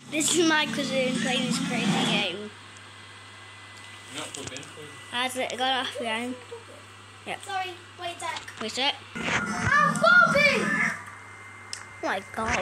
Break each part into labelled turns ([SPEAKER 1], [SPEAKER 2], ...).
[SPEAKER 1] This is my cousin playing this crazy game.
[SPEAKER 2] You're not plugged in, please.
[SPEAKER 1] Has it got off the game? Yep.
[SPEAKER 3] Sorry, wait a sec.
[SPEAKER 1] Wait a sec.
[SPEAKER 3] Oh, Bobby!
[SPEAKER 1] Oh my god.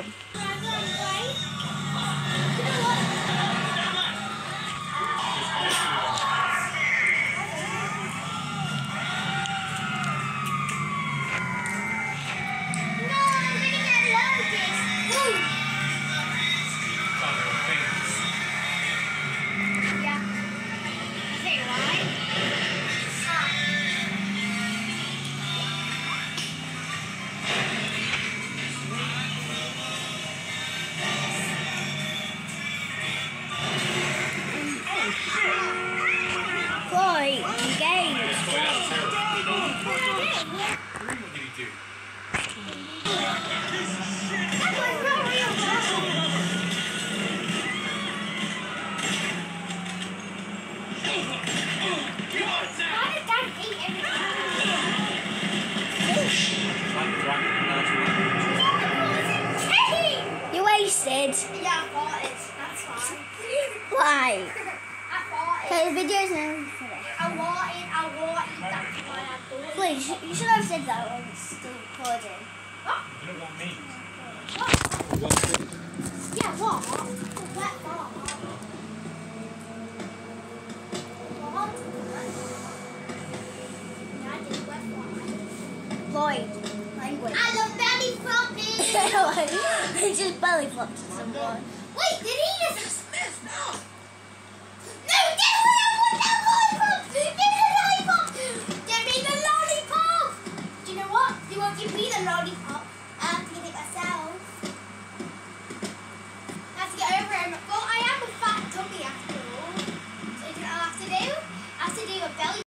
[SPEAKER 1] Boy, games.
[SPEAKER 2] What did he do?
[SPEAKER 1] You wasted.
[SPEAKER 3] Yeah, I thought it. That's fine.
[SPEAKER 1] Why?
[SPEAKER 3] I thought it.
[SPEAKER 1] Okay, the video's now finished.
[SPEAKER 3] I wanted, that's why I thought it.
[SPEAKER 1] Please, you should have said that when it's still recording.
[SPEAKER 3] What?
[SPEAKER 2] You know what that means?
[SPEAKER 3] What? Yeah, what? Wet what? What? Yeah, I did wet what?
[SPEAKER 1] Lloyd, language.
[SPEAKER 3] I love belly flopping.
[SPEAKER 1] It's just belly flopped to someone.
[SPEAKER 3] Wait, did he just... No, get away! I want that lollipop! Give me the lollipop! Give me the lollipop! Do you know what? You won't give me the lollipop.